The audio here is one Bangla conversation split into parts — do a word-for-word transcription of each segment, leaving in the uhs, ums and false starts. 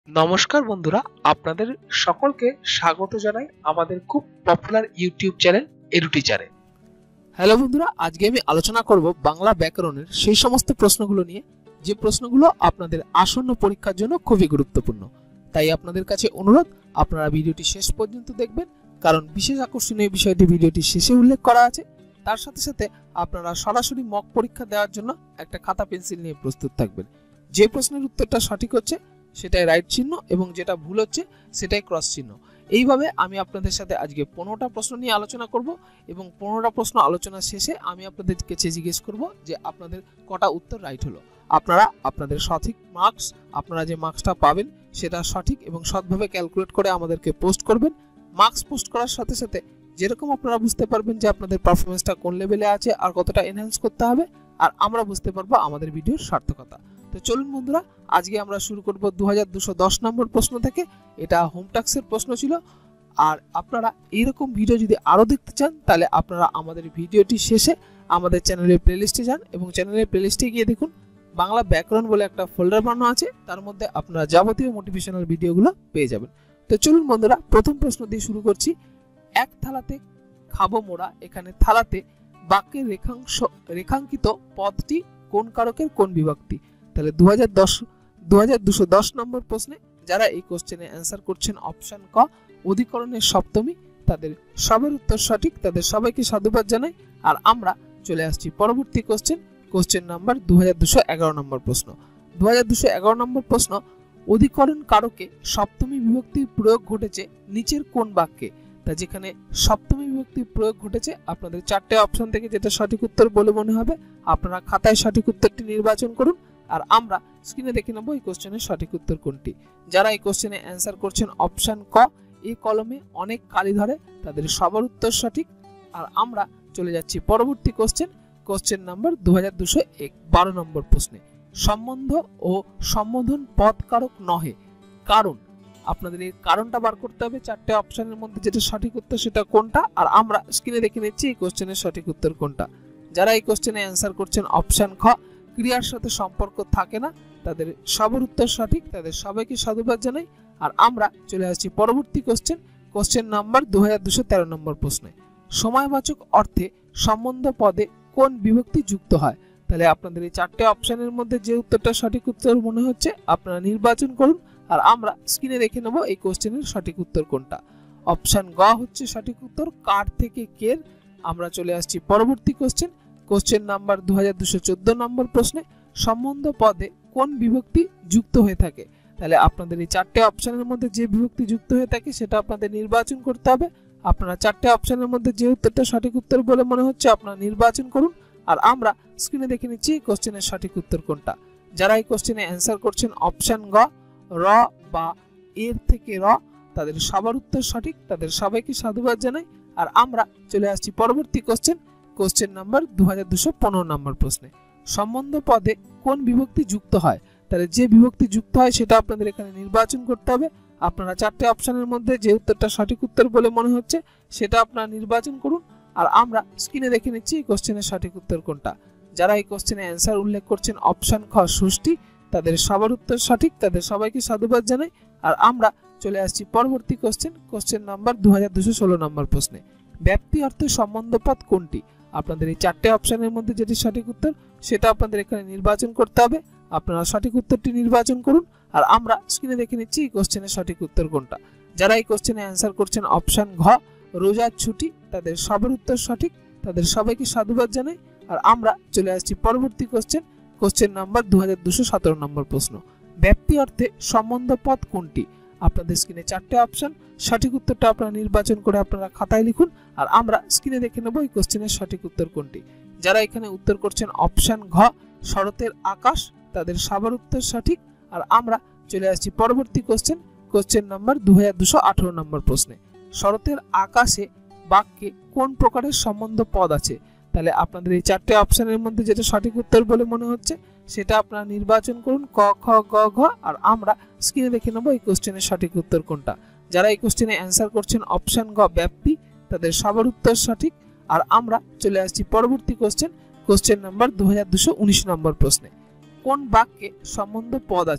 নমস্কার বন্ধুরা, আপনাদের সকলকে স্বাগত জানাই আমাদের খুব পপুলার ইউটিউব চ্যানেল এডুটিচারে। হ্যালো বন্ধুরা, আজকে আমি আলোচনা করব বাংলা ব্যাকরণের সেই সমস্ত প্রশ্নগুলো নিয়ে যে প্রশ্নগুলো আপনাদের আসন্ন পরীক্ষার জন্য খুবই গুরুত্বপূর্ণ। তাই আপনাদের কাছে অনুরোধ, আপনারা ভিডিওটি শেষ পর্যন্ত দেখবেন, কারণ বিশেষ আকর্ষণীয় বিষয়টি ভিডিওটি শেষে উল্লেখ করা আছে। তার সাথে সাথে আপনারা সরাসরি মক পরীক্ষা দেওয়ার জন্য একটা খাতা পেন্সিল নিয়ে প্রস্তুত থাকবেন। যে প্রশ্নের উত্তরটা সঠিক হচ্ছে সেটাই রাইট চিহ্ন এবং যেটা ভুল হচ্ছে সেটাই ক্রস চিহ্ন। এইভাবে আমি আপনাদের সাথে আজকে পনেরোটা প্রশ্ন নিয়ে আলোচনা করব এবং পনেরোটা প্রশ্ন আলোচনা শেষে আমি আপনাদেরকে জিজ্ঞেস করব যে আপনাদের কটা উত্তর রাইট হলো। আপনারা আপনাদের সঠিক মার্কস, আপনারা যে মার্কসটা পাবেন সেটা সঠিক এবং সৎভাবে ক্যালকুলেট করে আমাদেরকে পোস্ট করবেন। মার্কস পোস্ট করার সাথে সাথে যেরকম আপনারা বুঝতে পারবেন যে আপনাদের পারফরমেন্সটা কোন লেভেলে আছে আর কতটা এনহ্যান্স করতে হবে, আর আমরা বুঝতে পারবো আমাদের ভিডিওর সার্থকতা। তো চলুন বন্ধুরা, আজকে আমরা শুরু করব দু হাজার দুশো দশ নম্বর প্রশ্ন থেকে। এটা হোম টাস্কের প্রশ্ন ছিল। আর আপনারা এইরকম ভিডিও যদি আরও দেখতে চান তাহলে আপনারা আমাদের ভিডিওটি শেষে আমাদের চ্যানেলের প্লেলিস্টে যান এবং চ্যানেলের প্লেলিস্টে গিয়ে দেখুন বাংলা ব্যাকরণ বলে একটা ফোল্ডার বানানো আছে, তার মধ্যে আপনারা যাবতীয় মোটিভেশনাল ভিডিওগুলো পেয়ে যাবেন। তো চলুন বন্ধুরা, প্রথম প্রশ্ন দিয়ে শুরু করছি। এক থালাতে খাবো মোড়া, এখানে থালাতে বাক্যের রেখাংশ রেখাঙ্কিত পদটি কোন কারকের কোন বিভক্তি? তাহলে দু হাজার দশ দু হাজার দুশো দশ নম্বর প্রশ্নে যারা এই কোশ্চেনে অ্যান্সার করছেন অপশন ক অধিকরণের সপ্তমী, তাদের সবার উত্তর সঠিক, তাদের সবাইকে সাধুবাদ জানাই। আর আমরা চলে আসছি পরবর্তী কোশ্চেন, কোশ্চেন নাম্বার দু হাজার দুশো এগারো নম্বর প্রশ্ন। দু হাজার দুশো এগারো নম্বর প্রশ্ন, অধিকরণ কারকে সপ্তমী বিভক্তির প্রয়োগ ঘটেছে নিচের কোন বাক্যে? তা যেখানে সপ্তমী বিভক্তির প্রয়োগ ঘটেছে আপনাদের চারটে অপশন থেকে যেটা সঠিক উত্তর বলে মনে হবে আপনারা খাতায় সঠিক উত্তরটি নির্বাচন করুন, আর আমরা স্ক্রিনে দেখে নেব এই কোশ্চেনের সঠিক উত্তর কোনটি। যারা এই কোশ্চেনে অ্যান্সার করছেন অপশন ক এই কলমে অনেক কালি ধরে, তাদের সবার উত্তর সঠিক। আর আমরা চলে যাচ্ছি পরবর্তী কোশ্চেন, কোশ্চেন নাম্বার দু হাজার দুশো বারো নম্বর প্রশ্নে। সম্বন্ধ ও সম্বোধন পদ কারক নহে, কারণ আপনাদের এই কারণটা বার করতে হবে। চারটে অপশনের মধ্যে যেটা সঠিক উত্তর সেটা কোনটা, আর আমরা স্ক্রিনে দেখে নিচ্ছি এই কোশ্চেনের সঠিক উত্তর কোনটা। যারা এই কোশ্চেনে অ্যান্সার করছেন অপশন খ ক্রিয়ার সাথে সম্পর্ক থাকে না, তাদের সবার উত্তর সঠিক, তাদের সবাইকে সাধুবাদ জানাই। আর আমরা চলে আসছি পরবর্তী কোশ্চেন, কোশ্চেন নাম্বার দু হাজার দুশো তেরো নম্বর প্রশ্নে। সময়বাচক অর্থে সম্বন্ধ পদে কোন বিভক্তি যুক্ত হয়? তাহলে আপনাদের এই চারটে অপশনের মধ্যে যে উত্তরটা সঠিক উত্তর মনে হচ্ছে আপনারা নির্বাচন করুন, আর আমরা স্ক্রিনে দেখে নেব এই কোশ্চেনের সঠিক উত্তর কোনটা। অপশন গ হচ্ছে সঠিক উত্তর, কার থেকে কের। আমরা চলে আসছি পরবর্তী কোশ্চেন, কোশ্চেন নাম্বার দু হাজার দুশো চোদ্দ নম্বর প্রশ্নে। সম্বন্ধ পদে কোন বিভক্তি যুক্ত হয়ে থাকে? তাহলে আপনাদের এই চারটে অপশনের মধ্যে যে বিভক্তি যুক্ত হয়ে থাকে সেটা আপনাদের নির্বাচন করতে হবে। আপনারা চারটে অপশনের মধ্যে যে উত্তরটা সঠিক উত্তর বলে মনে হচ্ছে আপনারা নির্বাচন করুন, আর আমরা স্ক্রিনে দেখে নিচ্ছি এই কোশ্চেনের সঠিক উত্তর কোনটা। যারা এই কোশ্চেনে অ্যান্সার করছেন অপশন গ র বা এর থেকে র, তাদের সবার উত্তর সঠিক, তাদের সবাইকে সাধুবাদ জানাই। আর আমরা চলে আসছি পরবর্তী কোশ্চেন, কোশ্চেন নাম্বার দু হাজার দুশো পনেরো নম্বর প্রশ্নে। সম্বন্ধ পদে কোন বিভক্তি যুক্ত হয়? তাহলে যে বিভক্তি যুক্ত হয় সেটা আপনাদের এখানে নির্বাচন করতে হবে। আপনারা চারটে অপশনের মধ্যে যে উত্তরটা সঠিক উত্তর বলে মনে হচ্ছে সেটা আপনারা নির্বাচন করুন, আর আমরা স্ক্রিনে দেখে নিচ্ছি এই কোশ্চেনের সঠিক উত্তর কোনটা। যারা এই কোশ্চেনে অ্যান্সার উল্লেখ করছেন অপশন খ ষষ্ঠী, তাদের সবার উত্তর সঠিক, তাদের সবাইকে সাধুবাদ জানাই। আর আমরা চলে আসছি পরবর্তী কোশ্চেন, কোশ্চেন নাম্বার দু হাজার দুশো ষোলো নম্বর প্রশ্নে। ব্যাপ্তি অর্থে সম্বন্ধ পদ কোনটি? আপনাদের এই চারটে অপশনের মধ্যে যেটি সঠিক উত্তর সেটা আপনাদের এখানে নির্বাচন করতে হবে। আপনারা সঠিক উত্তরটি নির্বাচন করুন, আর আমরা স্ক্রিনে দেখে নিচ্ছি এই কোশ্চেনের সঠিক উত্তর কোনটা। যারা এই কোশ্চেনে অ্যান্সার করছেন অপশন ঘ রোজার ছুটি, তাদের সবার উত্তর সঠিক, তাদের সবাইকে সাধুবাদ জানাই। আর আমরা চলে আসছি পরবর্তী কোশ্চেন, কোশ্চেন নাম্বার দু হাজার দুশো সতেরো নম্বর প্রশ্ন। ব্যাপ্তি অর্থে সম্বন্ধ পদ কোনটি? আপনাদের স্ক্রিনে চারটে অপশন, সঠিক উত্তরটা আপনারা নির্বাচন করে আপনারা খাতায় লিখুন, আর আমরা স্ক্রিনে দেখে নেব এই কোশ্চেনের সঠিক উত্তর কোনটি। যারা এখানে উত্তর করছেন অপশন ঘ শরতের আকাশ, তাদের সবার উত্তর সঠিক। আর আমরা চলে আসছি পরবর্তী কোশ্চেন, কোশ্চেন নাম্বার দু হাজার দুশো আঠারো নম্বর প্রশ্নে। শরতের আকাশে বাক্যে কোন প্রকারের সম্বন্ধ পদ আছে? তাহলে আপনাদের এই চারটে অপশনের মধ্যে যেটা সঠিক উত্তর বলে মনে হচ্ছে সেটা আপনারা নির্বাচন করুন, ক খ গ ঘ। আর আমরা স্ক্রিনে দেখে নেব এই কোশ্চেনের সঠিক উত্তর কোনটা। যারা এই কোশ্চেনে অ্যান্সার করছেন অপশন গ ব্যাপ্তি, তাদের সবার উত্তর সঠিক। আর আমরা চলে আসছি পরবর্তী কোশ্চেন, কোশ্চেন নাম্বার দু হাজার দুশো উনিশ নম্বর প্রশ্নে। কোন বাক্যে সম্বন্ধ পদ আছে?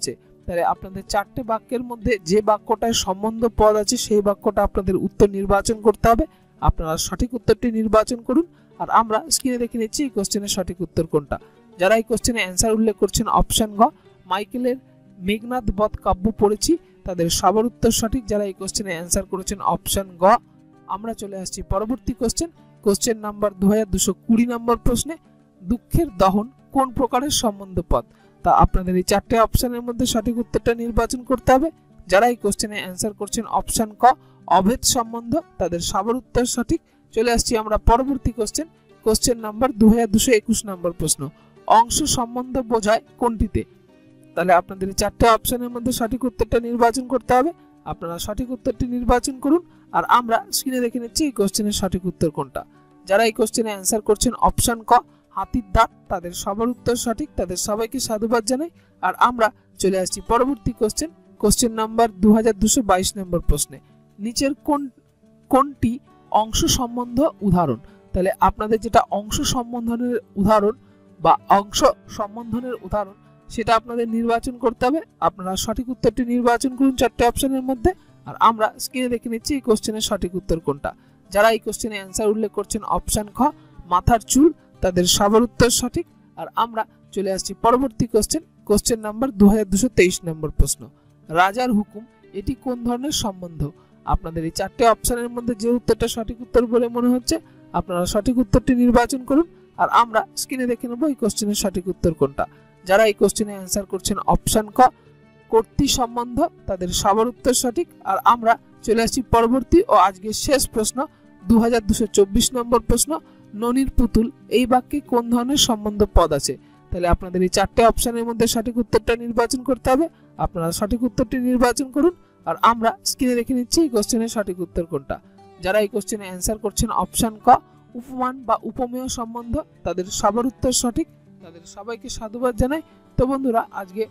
তাহলে আপনাদের চারটে বাক্যের মধ্যে যে বাক্যটায় সম্বন্ধ পদ আছে সেই বাক্যটা আপনাদের উত্তর নির্বাচন করতে হবে। আপনারা সঠিক উত্তরটি নির্বাচন করুন আর আমরা স্ক্রিনে দেখে নিচ্ছি এই কোশ্চেনের সঠিক উত্তর কোনটা। যারা এই কোশ্চেনে অ্যান্সার উল্লেখ করছেন অপশন ঘ মাইকেলের মেঘনাদ বধ কাব্য পড়েছি, তাদের সবার উত্তর সঠিক। যারা এই কোশ্চেনে অ্যান্সার করেছেন অপশন গ। আমরা চলে আসছি পরবর্তী কোশ্চেন, কোশ্চেন নাম্বার দু হাজার দুশো কুড়ি নম্বর প্রশ্নে, দুঃখের দহন কোন প্রকারের সম্বন্ধ পদ? তা আপনাদের এই চারটে অপশনের মধ্যে সঠিক উত্তরটা নির্বাচন করতে হবে। যারা এই কোশ্চেনে অ্যান্সার করছেন অপশন ক অভেদ সম্বন্ধ, তাদের সবার উত্তর সঠিক। চলে আসছি আমরা পরবর্তী কোশ্চেন, কোশ্চেন নাম্বার দু হাজার দুশো একুশ নম্বর প্রশ্ন, অংশ সম্বন্ধ বোঝায় কোনটিতে? তাহলে আপনাদের এই চারটে অপশনের মধ্যে সঠিক উত্তরটা নির্বাচন করতে হবে। আপনারা সঠিক উত্তরটি নির্বাচন করুন আর আমরা স্ক্রিনে দেখে নিচ্ছি এই কোশ্চেনের সঠিক উত্তর কোনটা। যারা এই কোশ্চেনে অ্যান্সার করছেন অপশন ক হাতির দাঁত, তাদের সবার উত্তর সঠিক। তাদের সবাইকে সাধুবাদ জানাই। আর আমরা চলে আসছি পরবর্তী কোশ্চেন, কোশ্চেন নাম্বার দু হাজার দুশো বাইশ নম্বর প্রশ্নে, নিচের কোন কোনটি অংশ সম্বন্ধ উদাহরণ? তাহলে আপনাদের যেটা অংশ সম্বন্ধনের উদাহরণ বা অংশ সম্বন্ধনের উদাহরণ সেটা আপনাদের নির্বাচন করতে হবে। আপনারা সঠিক উত্তরটি নির্বাচন করুন চারটে অপশনের মধ্যে আর আমরা স্ক্রিনে দেখে নিচ্ছি এই কোশ্চেনের সঠিক উত্তর কোনটা। যারা এই কোশ্চেনে অ্যান্সার উল্লেখ করছেন অপশন খ মাথার চুল, তাদের সবার উত্তর সঠিক। আর আমরা চলে আসছি পরবর্তী কোশ্চেন, কোশ্চেন নাম্বার দু হাজার দুশো তেইশ নম্বর প্রশ্ন, রাজার হুকুম এটি কোন ধরনের সম্বন্ধ? আপনাদের এই চারটে অপশনের মধ্যে যে উত্তরটা সঠিক উত্তর বলে মনে হচ্ছে আপনারা সঠিক উত্তরটি নির্বাচন করুন আর আমরা স্ক্রিনে দেখে নেব এই কোশ্চেনের সঠিক উত্তর কোনটা। যারা এই কোশ্চেনে অ্যান্সার করছেন অপশন ক কর্তৃ সম্বন্ধ, তাদের সবার উত্তর সঠিক। আর আমরা চলে আসছি পরবর্তী ও আজকের শেষ প্রশ্ন, দু হাজার দুশো চব্বিশ নম্বর প্রশ্ন, ননির পুতুল এই বাক্যে কোন ধরনের সম্বন্ধ পদ আছে? তাহলে আপনাদের এই চারটে অপশনের মধ্যে সঠিক উত্তরটা নির্বাচন করতে হবে। আপনারা সঠিক উত্তরটি নির্বাচন করুন আর আমরা স্ক্রিনে দেখে নিচ্ছি এই কোশ্চেনের সঠিক উত্তর কোনটা। যারা এই কোশ্চেনে অ্যান্সার করছেন অপশন ক উপমান বা উপমেয় সম্বন্ধ, তাদের সবার উত্তর সঠিক। তাদের সবাইকে সাধুবাদ জানাই। তো বন্ধুরা, আজকে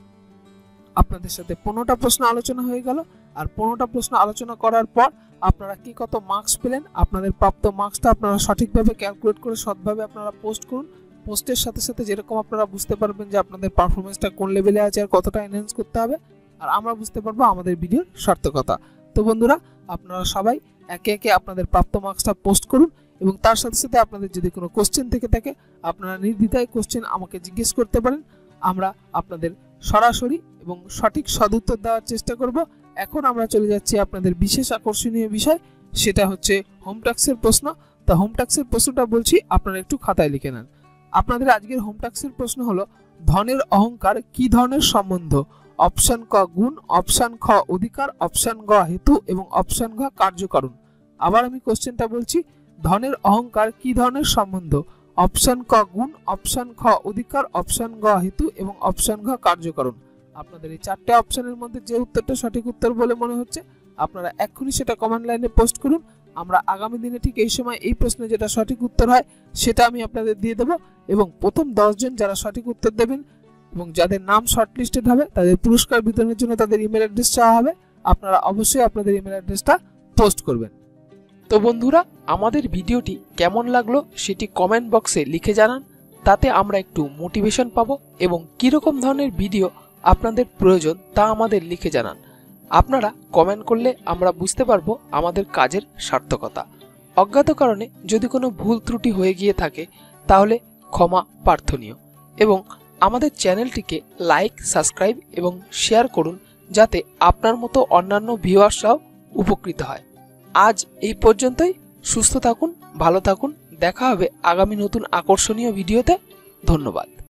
আপনাদের সাথে পনেরোটা প্রশ্ন আলোচনা হয়ে গেল আর পনেরোটা প্রশ্ন আলোচনা করার পর আপনারা কি কত মার্কস পেলেন, আপনাদের প্রাপ্ত মার্কসটা আপনারা সঠিকভাবে ক্যালকুলেট করে সৎভাবে আপনারা পোস্ট করুন। পোস্টের সাথে সাথে যেরকম আপনারা বুঝতে পারবেন যে আপনাদের পারফরমেন্সটা কোন লেভেলে আছে আর কতটা এনহ্যান্স করতে হবে, আর আমরা বুঝতে পারবো আমাদের ভিডিওর সার্থকতা। তো বন্ধুরা, আপনারা সবাই একে একে আপনাদের প্রাপ্ত মার্কসটা পোস্ট করুন এবং তার সাথে সাথে আপনাদের যদি কোনো কোশ্চেন থেকে থাকে আপনারা নির্দ্বিধায় কোশ্চেন আমাকে জিজ্ঞেস করতে পারেন। আমরা আপনাদের সরাসরি এবং সঠিক সদুত্তর দেওয়ার চেষ্টা করব। এখন আমরা চলে যাচ্ছি আপনাদের বিশেষ আকর্ষণীয় বিষয়, সেটা হচ্ছে হোম টাস্কের প্রশ্ন। তা হোম টাস্কের প্রশ্নটা বলছি, আপনারা একটু খাতায় লিখে নেন। আপনাদের আজকের হোম টাস্কের প্রশ্ন হলো ধনের অহংকার কি ধরনের সম্বন্ধ? অপশন ক গুণ, অপশন খ অধিকার, অপশন গ হেতু এবং অপশন ঘ কার্যকারণ। আবার আমি কোশ্চেনটা বলছি, ধনের অহংকার কি ধরনের সম্বন্ধ? অপশন ক গুণ, অপশন খ অধিকার, অপশন গ হেতু এবং অপশন ঘ কার্যকারণ। আপনাদের এই চারটে অপশনের মধ্যে যে উত্তরটা সঠিক উত্তর বলে মনে হচ্ছে আপনারা এক্ষুনি সেটা কমেন্ট লাইনে পোস্ট করুন। আমরা আগামী দিনে ঠিক এই সময় এই প্রশ্নে যেটা সঠিক উত্তর হয় সেটা আমি আপনাদের দিয়ে দেবো এবং প্রথম দশ জন যারা সঠিক উত্তর দেবেন এবং যাদের নাম শর্টলিস্টেড হবে তাদের পুরস্কার বিতরণের জন্য তাদের ইমেল অ্যাড্রেস চাওয়া হবে। আপনারা অবশ্যই আপনাদের ইমেল অ্যাড্রেসটা পোস্ট করবেন। তো বন্ধুরা, আমাদের ভিডিওটি কেমন লাগলো সেটি কমেন্ট বক্সে লিখে জানান, তাতে আমরা একটু মোটিভেশন পাবো এবং কিরকম ধরনের ভিডিও আপনাদের প্রয়োজন তা আমাদের লিখে জানান। আপনারা কমেন্ট করলে আমরা বুঝতে পারবো আমাদের কাজের সার্থকতা। অজ্ঞাত কারণে যদি কোনো ভুল ত্রুটি হয়ে গিয়ে থাকে তাহলে ক্ষমা প্রার্থনীয় এবং আমাদের চ্যানেলটিকে লাইক, সাবস্ক্রাইব এবং শেয়ার করুন যাতে আপনার মতো অন্যান্য ভিউয়ার্সরাও উপকৃত হয়। আজ এই পর্যন্তই। সুস্থ থাকুন, ভালো থাকুন। দেখা হবে আগামী নতুন আকর্ষণীয় ভিডিওতে। ধন্যবাদ।